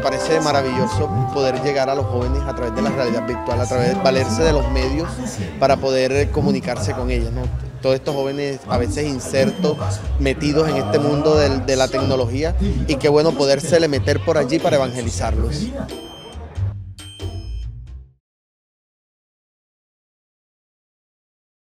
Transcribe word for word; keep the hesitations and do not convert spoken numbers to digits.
parece maravilloso poder llegar a los jóvenes a través de la realidad virtual, a través de valerse de los medios para poder comunicarse con ellos, ¿no? Todos estos jóvenes a veces insertos, metidos en este mundo de, de la tecnología, y qué bueno podérsele meter por allí para evangelizarlos.